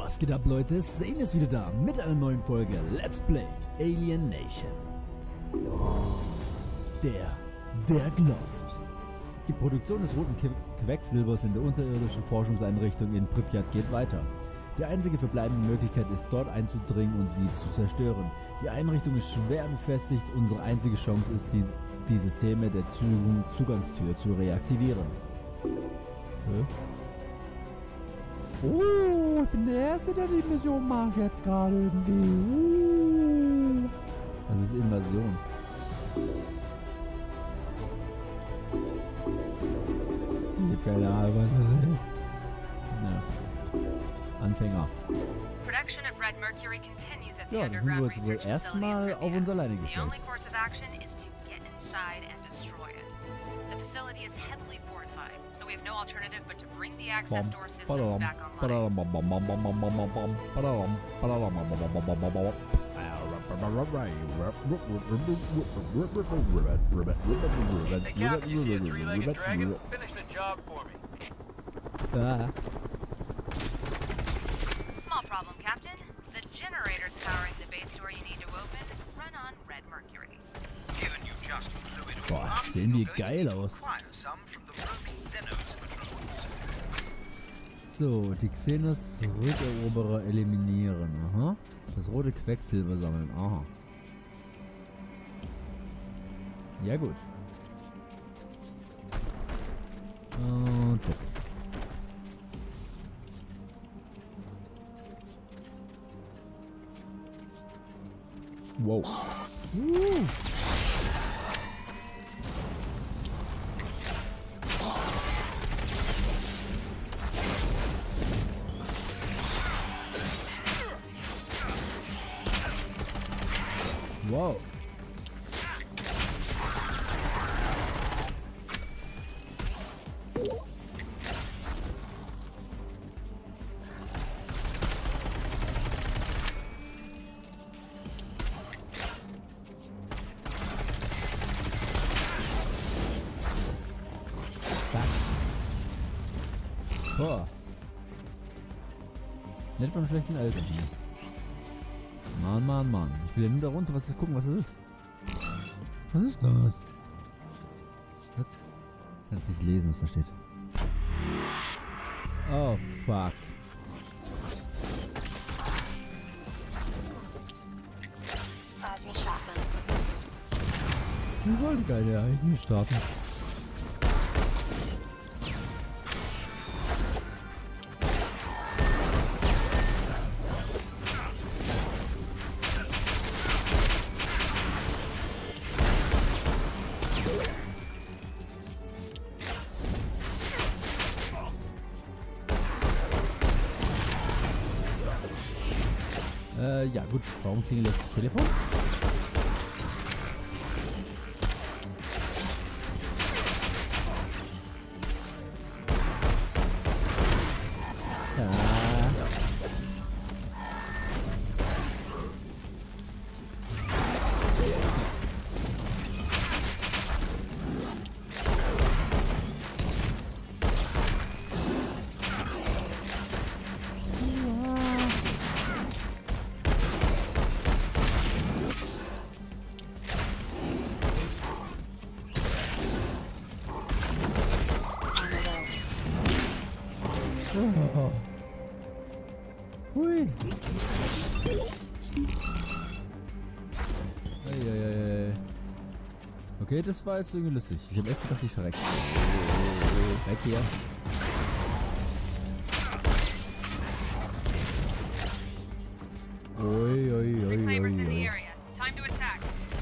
Was geht ab, Leute? Zane ist wieder da mit einer neuen Folge Let's Play Alien Nation. Der glaubt. Die Produktion des roten Quecksilbers in der unterirdischen Forschungseinrichtung in Pripyat geht weiter. Die einzige verbleibende Möglichkeit ist, dort einzudringen und sie zu zerstören. Die Einrichtung ist schwer befestigt. Unsere einzige Chance ist, die Systeme der Zugangstür zu reaktivieren. Oh, ich bin der Erste, der die Mission macht jetzt gerade irgendwie. Das ist Invasion. Keine Ahnung, was das ist. Ja. Anfänger. Production of Red Mercury continues at the Ja, dann sind wir underground jetzt wohl research facility in erstmal auf uns Pripyat. alleine The gestellt. only course of action is to get inside and destroy it. The facility is heavily fortified, so we have no alternative but to bring the access door systems back online. Hey, Captain, you see a three-legged dragon? Finish the job for me. Small problem, Captain. The generators powering the base door you need to open run on Red Mercury. Given you just blew it Boah, all up, sehen die you're going geil to aus. acquire some from the roaming Xenos patrols. So, die Xenos-Rückeroberer eliminieren. Aha. Das rote Quecksilber sammeln. Aha. Ja gut. Und zack. Wow. Wow. Boah. Nicht von schlechten Eltern hier. Mann. Ich will ja nur da runter, was ist, gucken, was das ist. Was ist das? Was? Ich kann es nicht lesen, was da steht. Oh, fuck. Wir wollen keine eigentlich nicht starten. Ja gut, warum klingelt das Telefon? Oh. Hui. Eieiei. Okay, das war jetzt irgendwie lustig. Ich hab echt gedacht, ich verrecke. Weg hier. Reclaimers in the area. Time to attack.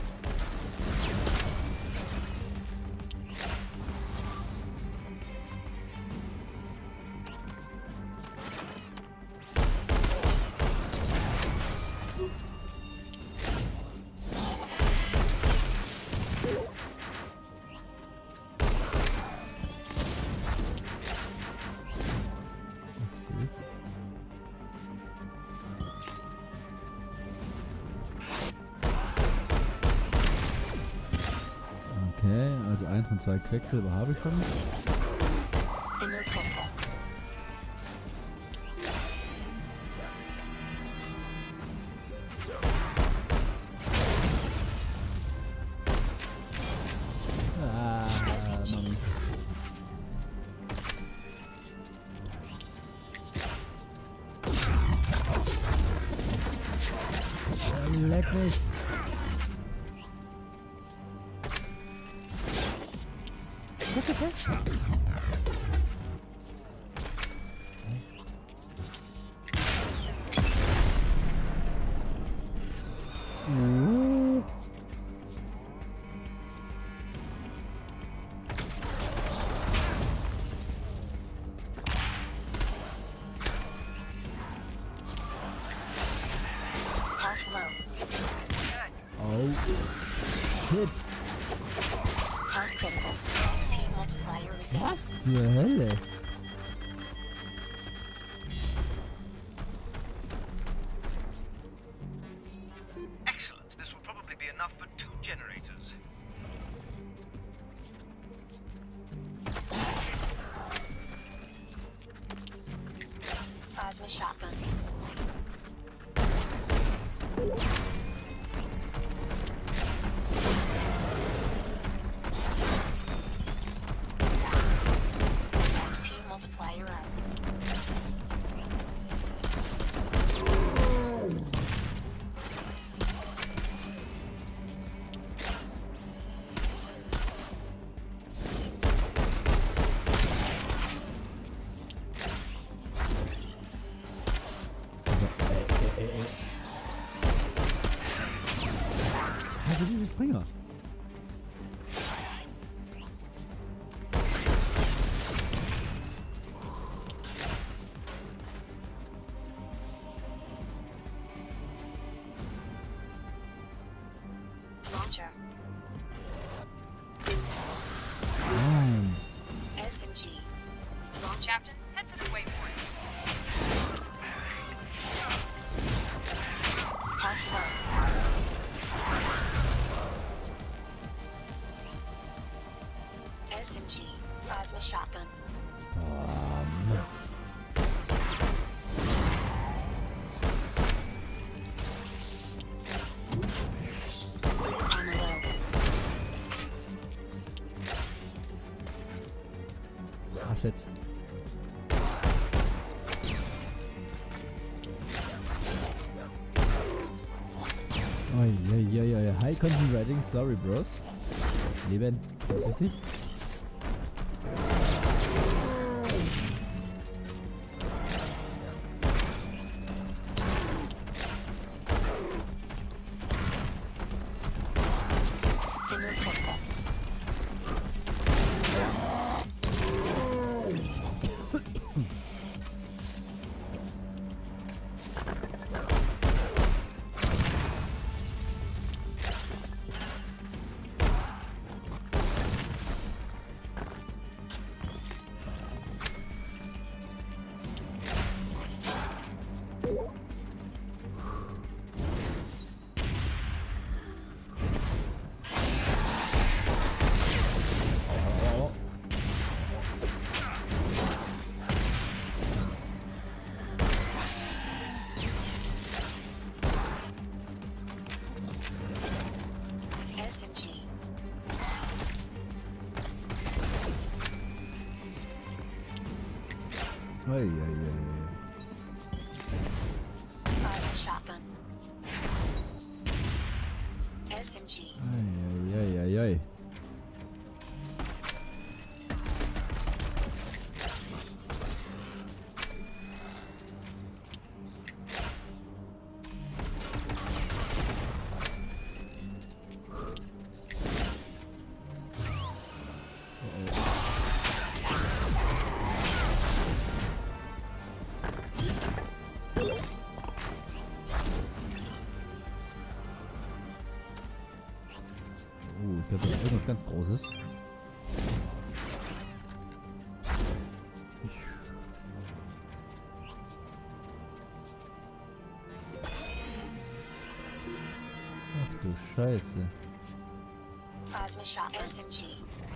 Okay, also 1 von 2 Quecksilber habe ich schon. Leck mich. Health low. Good. Oh, shit. Health critical. Speed multiplier reset. Was zur Hölle? Excellent. This will probably be enough for 2 generators. Plasma shotgun. XP multiplier up. Also diese Springer. Launcher. Nein. SMG. Launch. Captain, head for the waypoint. Health low. SMG. Plasma shotgun. Ammo low. Ah, shit. Oi. High concentrating, sorry bros. Leben. Ist das richtig? Thinner critical. SMG. Oi. Plasma shotgun. SMG. Oi. Ich glaube, da ist irgendwas ganz Großes. Ach du Scheiße. Plasma shot. SMG.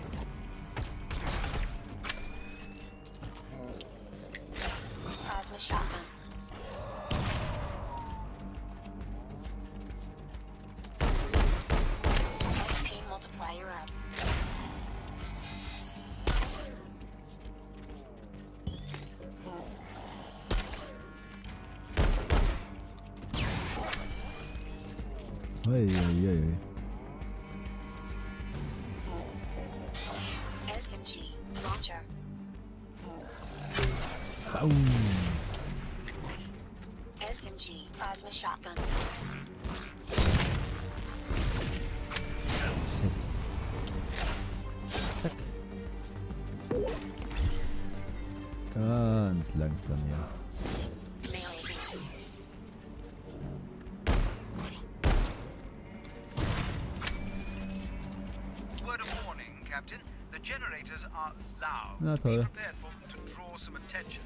Plasma shotgun. XP multiplier up. Uiuiui. SMG launcher. Baum. SMG plasma shotgun. Zack. Ganz langsam hier. Melee boost. Word of warning, Captain. The generators are loud. Na Be toll. prepared for them to draw some attention.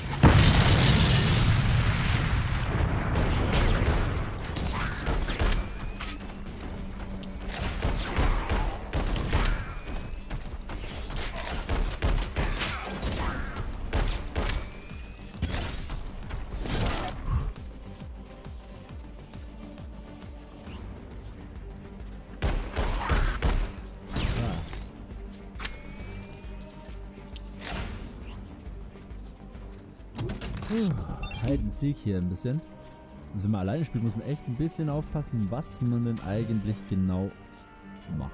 Halt einen Sieg hier ein bisschen. Und wenn man alleine spielt, muss man echt ein bisschen aufpassen, was man denn eigentlich genau macht.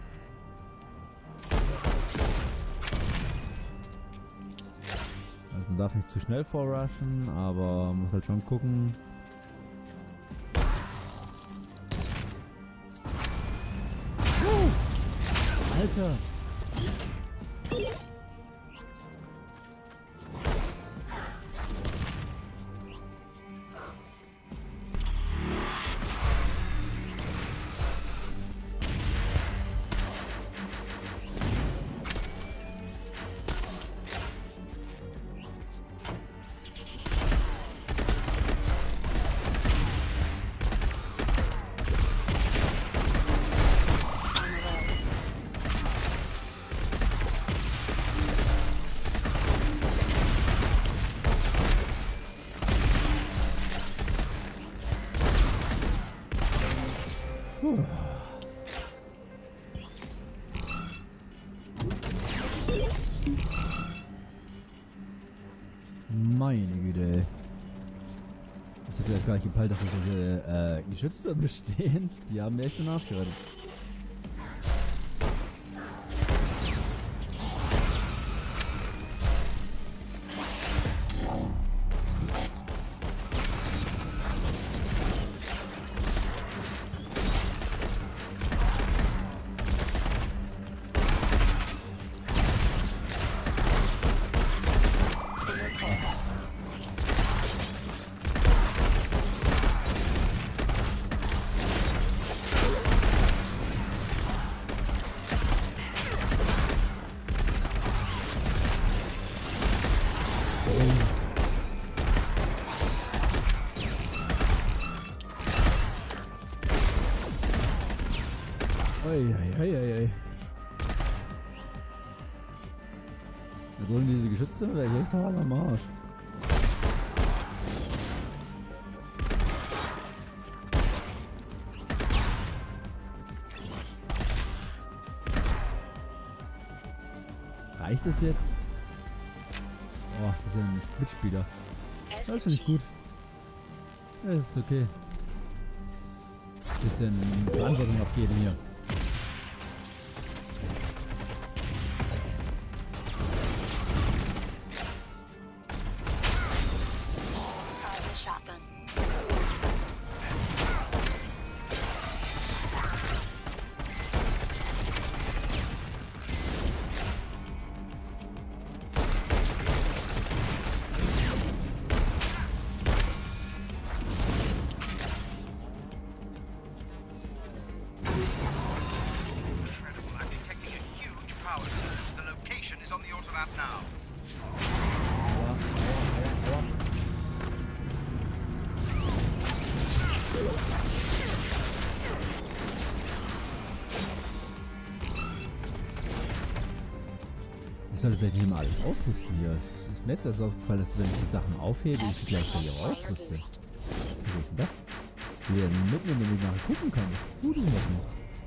Also man darf nicht zu schnell vorrushen, aber muss halt schon gucken. Alter! Meine Güte, ey. Ich hätte ja gar nicht gepeilt, dass da solche Geschütze bestehen. Die haben mir echt den Arsch gerettet. Eieieiei. Da drüben diese Geschütze, oder ich echt hart am Arsch. Reicht das jetzt? Oh, das ist ja ein Mitspieler. Das finde ich gut. Ja, das ist okay. Bisschen Verantwortung abgeben hier. Plasma shotgun. Incredible. I'm detecting a huge power surge. The location is on the automap now. Ich sollte vielleicht nicht mal alles ausrüsten hier. Es ist mir jetzt erst aufgefallen, dass wenn ich die Sachen aufhebe, ich sie gleich wieder ausrüste. Wie ist denn das? Ich will ja mitnehmen, damit ich nachher gucken kann. Gut ist das noch.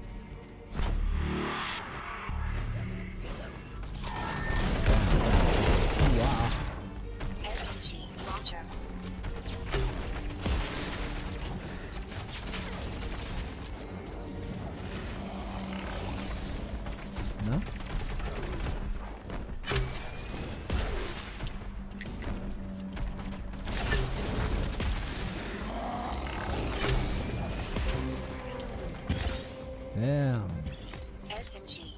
SMG launcher. Bam. SMG.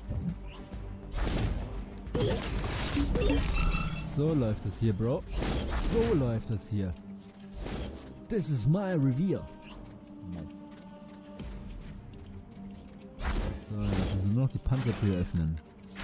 So läuft das hier, Bro. So läuft das hier. This is my reveal. So, jetzt müssen wir nur noch die Panzertür öffnen.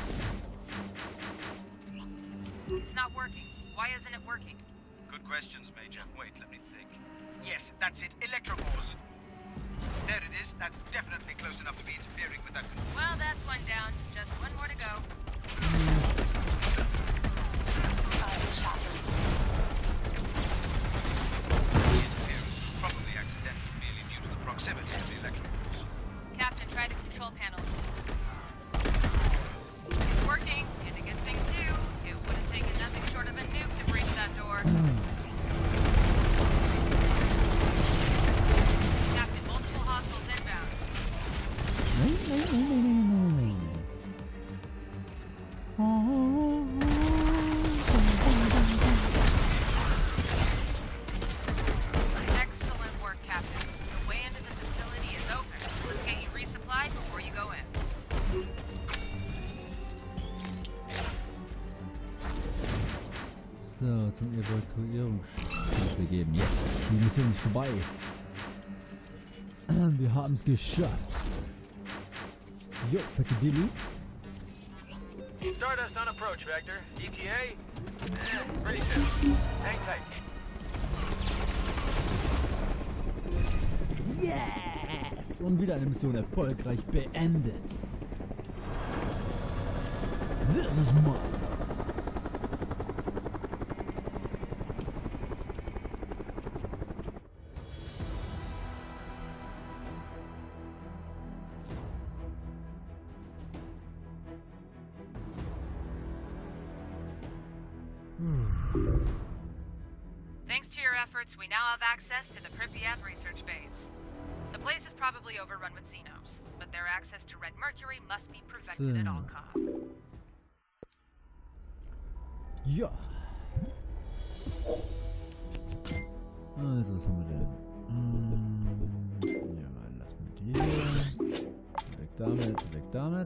It's not working. Why isn't it working? Good questions, Major. Wait, let me think. Yes, that's it. Electrocores. There it is. That's definitely close enough to be interfering with that. Well, that's one down. Just one more to go. Plasma shotgun. The interference was probably accidental, merely due to the proximity of the electrocores. Captain, try the control panel. It's working, and a good thing too. It would have taken nothing short of a nuke to breach that door. Captain, multiple hostiles inbound. Nein, nein, nein, nein, nein, nein, nein. Excellent work, Captain. The way into the facility is open. Let's get you resupplied before you go in. So, zum Evakuierungsschutz begeben. Yes, die Mission ist vorbei. Wir haben es geschafft. Jo, fette Dilly. Stardust on approach, Vector. ETA? Pretty soon. Hang tight. Yes! Und wieder eine Mission erfolgreich beendet. This is mine. Thanks to your efforts, we now have access to the Pripyat research base. The place is probably overrun with Xenos, but their access to Red Mercury must be prevented at all costs. Ja. Also, was haben wir denn? Ja, lass mal die hier. Weg damit, weg damit.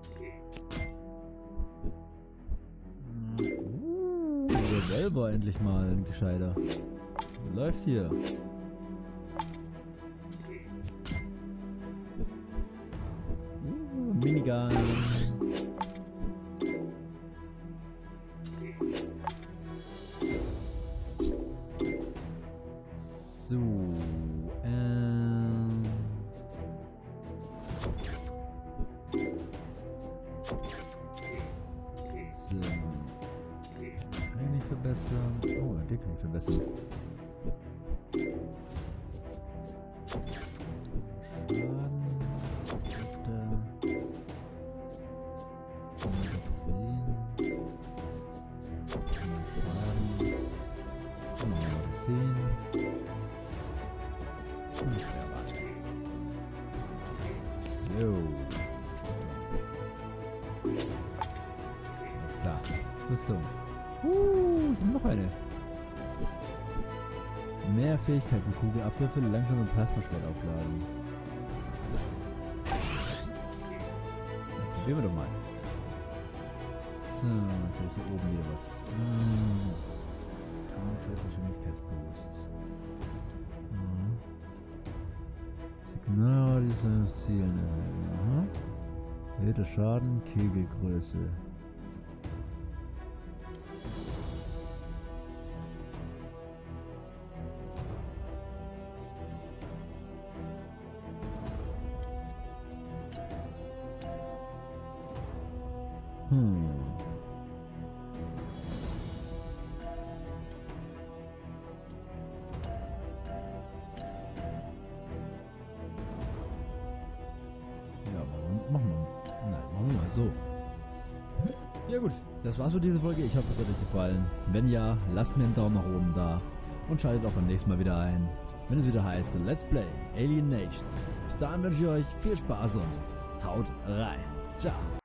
Der selber endlich mal ein gescheiter. Läuft hier. Minigun. So, so. Kann ich nicht verbessern. Oh, den kann ich verbessern. Rüstung. Noch eine. Mehr Fähigkeiten, Kugelabwürfe, langsame Plasmaschwert aufladen. Dann probieren wir doch mal. So, jetzt habe ich hier oben wieder was. Tarnzeitgeschwindigkeitsbewusst. Signalradius seines Ziels. Erhöhter Schaden, Kegelgröße. Machen wir mal so. Ja gut, das war's für diese Folge. Ich hoffe, es hat euch gefallen. Wenn ja, lasst mir einen Daumen nach oben da und schaltet auch beim nächsten Mal wieder ein, wenn es wieder heißt Let's Play Alien Nation. Bis dahin wünsche ich euch viel Spaß und haut rein. Ciao.